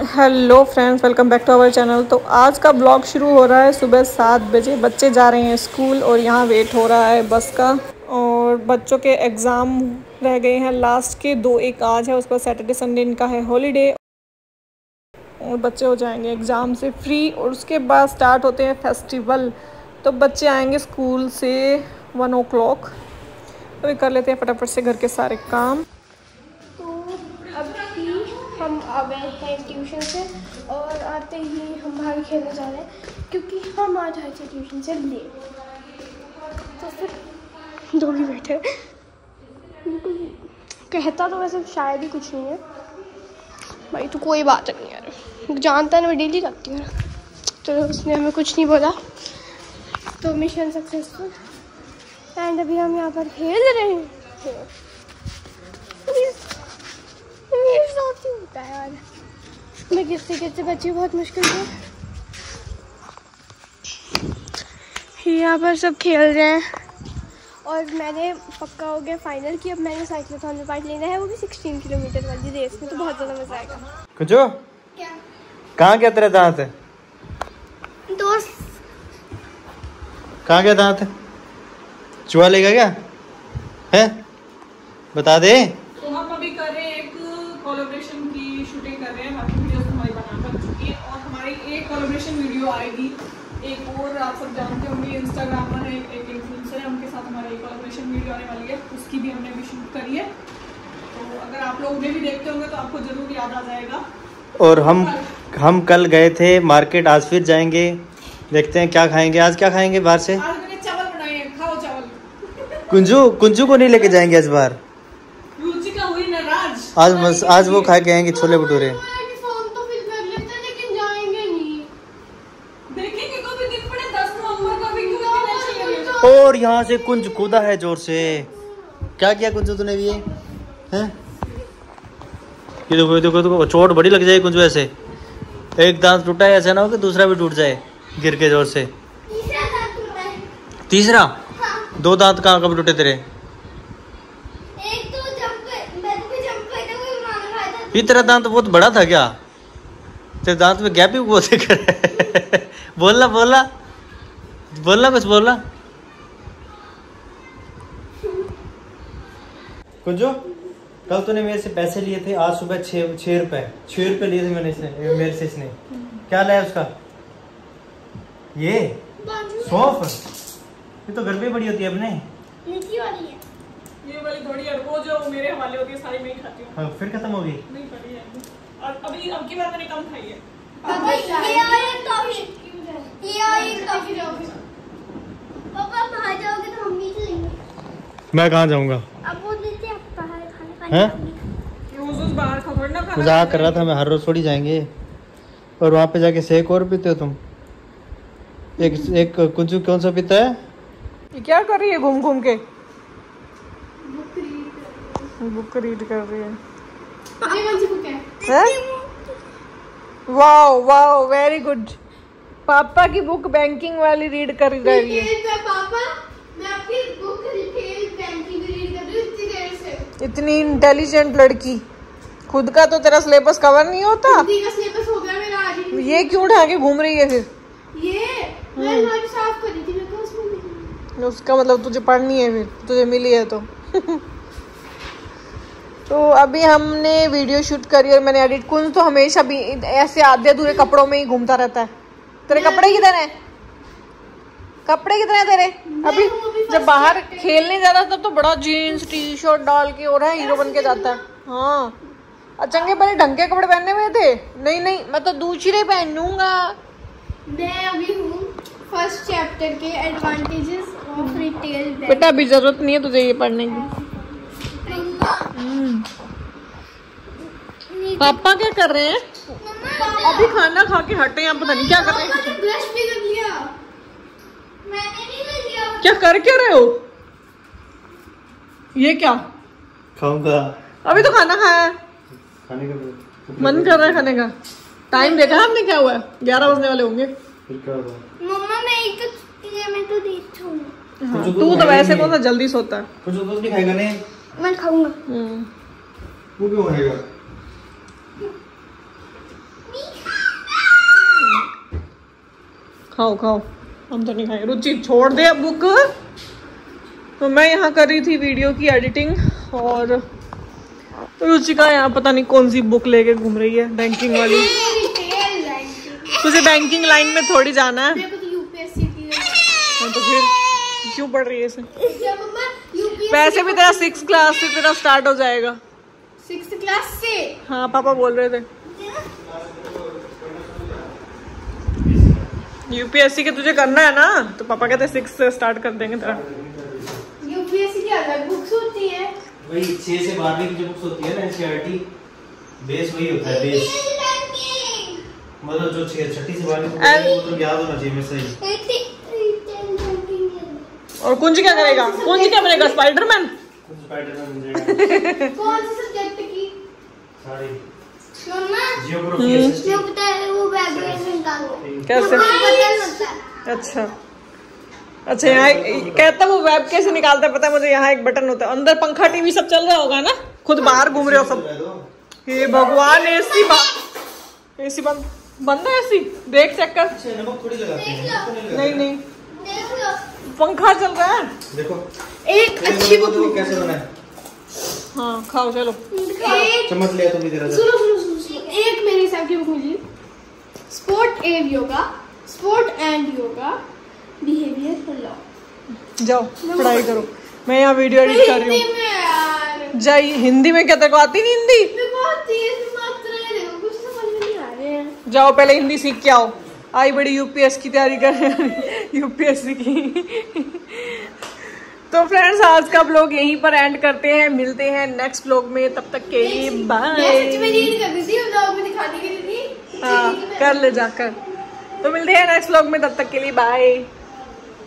Hello friends, welcome back to our channel. तो आज का ब्लॉग शुरू हो रहा है सुबह 7 बजे। बच्चे जा रहे हैं स्कूल और यहाँ वेट हो रहा है बस का। और बच्चों के एग्ज़ाम रह गए हैं लास्ट के 2, एक आज है, उसके बाद सैटरडे संडे इनका है हॉलीडे। और बच्चे हो जाएंगे एग्ज़ाम से फ्री और उसके बाद स्टार्ट होते हैं फेस्टिवल। तो बच्चे आएंगे स्कूल से 1 o'clock। तो कर लेते हैं फटाफट से घर के सारे काम। हम आ गए हैं ट्यूशन से और आते ही हम बाहर खेलने जा रहे हैं क्योंकि हम आज आए थे ट्यूशन से लेट। तो फिर दो ही बैठे। कहता तो वैसे शायद ही कुछ नहीं है भाई, तो कोई बात नहीं यार, जानता है ना मैं डेली रखती हूँ। तो उसने हमें कुछ नहीं बोला, तो मिशन सक्सेसफुल। एंड अभी हम यहाँ पर खेल रहे हैं। मेरे साथ ही होता है यार, मैं किससे बच्ची बहुत मुश्किल से। यहाँ पर सब खेल रहे हैं और मैंने पक्का हो गया फाइनल कि अब मैंने साइक्लोथॉन में पार्ट लेना है, वो भी 16 किलोमीटर वाली रेस में। तो बहुत ज़्यादा मजा आएगा। कुछ क्या कहाँ गया तेरा दांत है दोस्त? कहाँ गया दांत है? चूहा लेगा क्या है? बता दे। तो हम अभी कर रहे हैं एक कोलैबोरेशन की शूटिंग कर रहे हैं। बाकी वीडियोस हमारी बना बन चुकी है और हमारी एक कोलैबोरेशन वीडियो आएगी। एक और आप सब जानते होंगे इंस्टाग्रामर है, एक इन्फ्लुएंसर है, उनके साथ हमारी एक कोलैबोरेशन वीडियो आने वाली है। उसकी भी हमने अभी शूट करी है। तो अगर आप लोग उन्हें भी देखते होंगे तो आपको जरूर याद आ जाएगा। और हम कल गए थे मार्केट, आज फिर जाएंगे, देखते हैं क्या खाएंगे। आज क्या खाएंगे बाहर से? आज मैंने चावल बनाए हैं, खाओ चावल। कुंजू को नहीं लेके जाएंगे इस बार। रुचिका हुई नाराज। आज वो खा के आएंगे छोले भटूरे। और यहाँ से कुंज कूदा है जोर से। क्या किया कुंजू तूने भी? हैं? ये देखो चोट बड़ी लग जाएगी कुंजू। ऐसे एक दांत टूटा है, ऐसा ना हो कि दूसरा भी टूट जाए गिर के जोर से। तीसरा? हाँ। 2 दांत कहाँ कब टूटे तेरे? ये तेरा दांत बहुत बड़ा था क्या? तेरे दांत में गैप ही बहुत है। बोलना कुछ बोलना। कुंजो, कल तूने मेरे से पैसे लिए थे, आज सुबह 6 रुपए लिए थे मेरे से इसने। क्या लाया उसका? ये सौंफ। ये तो घर पे बड़ी होती है अपने। वाली है ये वाली थोड़ी है, वो जो मेरे हवाले होती है सारी मैं ही खाती हूँ। हाँ, फिर खत्म हो गई। नहीं पड़ी है और अभी अब की बार मैंने कम खाई है। पापा बाहर जाओगे तो हम भी चलेंगे। मैं कहाँ जाऊँगा? अब वो देते हैं बाहर खाना रोज बाहर का थोड़ी ना खाना। मजाक कर रहा था मैं, हर रोज थोड़ी जाएंगे। और वहाँ पे जाके शेक और पीते हो तुम? एक कुंजू कौन सा पीता है? ये क्या कर रही है घूम घूम के? बुक रीड कर रही है। Wow wow, very good. पापा की बुक बैंकिंग वाली रीड कर रही है। पापा, मैं आपकी बुक रिटेल बैंकिंग रीड कर रही हूं इतनी देर से। इतनी इंटेलिजेंट लड़की। खुद का तो तेरा सिलेबस कवर नहीं होता। खुद का सिलेबस हो गया मेरा आज। ये क्यों उठा के घूम रही है फिर? ये मैं साफ कर रही थी, मैं उसमें। उसका मतलब तुझे पढ़नी है, फिर तुझे मिली है तो। तो अभी हमने वीडियो शूट करी और मैंने एडिट। कुंज तो हमेशा भी ऐसे आधे अधूरे कपड़ों में ही घूमता रहता है। तेरे कपड़े किधर हैं? कपड़े कितने हैं तेरे? अभी जब बाहर खेलने जाता तब तो बड़ा जीन्स टी शर्ट डाल के और है हीरो बन के जाता है। हाँ, चंगे पहले ढंग के कपड़े पहनने में थे। नहीं, मैं तो दूसरे पहनूंगा। मैं अभी हूँ फर्स्ट चैप्टर के एडवांटेजेस ऑफ रिटेल बैंकिंग। बेटा अभी जरूरत नहीं है तुझे ये पढ़ने की। पापा क्या कर रहे हैं? अभी खाना खा के हटे हैं, पता नहीं क्या कर रहे हैं। ब्रश भी कर लिया। मैंने नहीं कर लिया। क्या कर क्या रहे हो? ये क्या? खाऊंगा। अभी तो खाना खाया है। खाने का मन कर रहा है खाने का। टाइम देखा हमने क्या हुआ है? 11 बजने वाले होंगे। फिर क्या होगा? मम्मा मैं तो देखता हूँ। हाँ, तू तो वैसे बहुत जल्दी सोता है। कुछ दूध नहीं खाएगा? नहीं, मैं खाऊंगा। वो क्यों खाएगा? खाओ खाओ, हम तो नहीं खाएंगे। रुचि छोड़ दे अब बुक। तो मैं यहाँ कर रही थी वीडियो की एडिटिंग और रुचिका यहाँ पता नहीं कौन सी बुक लेके घूम रही है, बैंकिंग वाली। तुझे बैंकिंग लाइन में थोड़ी जाना है। तो फिर क्यों पढ़ रही है इसे? वैसे भी तेरा 6th क्लास से तेरा स्टार्ट हो जाएगा। 6th क्लास से? हाँ पापा बोल रहे थे। यूपीएससी के तुझे करना है ना, तो पापा कहते 6 से स्टार्ट कर देंगे तेरा। यूपीएससी की अलग बुक्स होती है, वही 6 से 12वीं की जो बुक्स होती है ना एनसीईआरटी, बेस वही होता है बेस। मतलब जो 6 छठी से 12वीं वो तो याद होना चाहिए मेरे सही। और कुंज क्या करेगा? कुंज क्या बनेगा? स्पाइडरमैन। स्पाइडरमैन बन जाएगा। कौन से सब्जेक्ट की? सारी जियोग्राफी। जो पता है वो बैग में निकालो कैसे? अच्छा यहाँ कहता वो वेब कैसे निकालता है पता है मुझे। यहाँ एक बटन होता है, अंदर पंखा टीवी सब चल रहा होगा ना, खुद बाहर घूम रहे हो सब। हे भगवान, एसी बंद है। एसी देख चेक कर। थोड़ी लगाते हैं। नहीं पंखा चल रहा है। देखो एक अच्छी बुक कैसे बना है। हाँ खाओ चलो। चम्मच लिया तुम इधर। सुनो एक मेरे हिसाब की बुक मिली, sport and yoga behaviour law. जाओ पढ़ाई करो, मैं यहाँ वीडियो एडिट कर रही हूँ। जाइए। हिंदी में क्या तेरे को आती नहीं हिंदी? कुछ समझ में नहीं आ रहे हैं। जाओ पहले हिंदी सीख के आओ। आई बड़ी यूपीएससी की तैयारी कर रहे हैं यूपीएससी की। तो फ्रेंड्स आज का ब्लॉग यहीं पर एंड करते हैं, मिलते हैं नेक्स्ट ब्लॉग में, तब तक के लिए बाय। हाँ कर ले जाकर। तो मिलते हैं नेक्स्ट ब्लॉग में, तब तक के लिए बाय।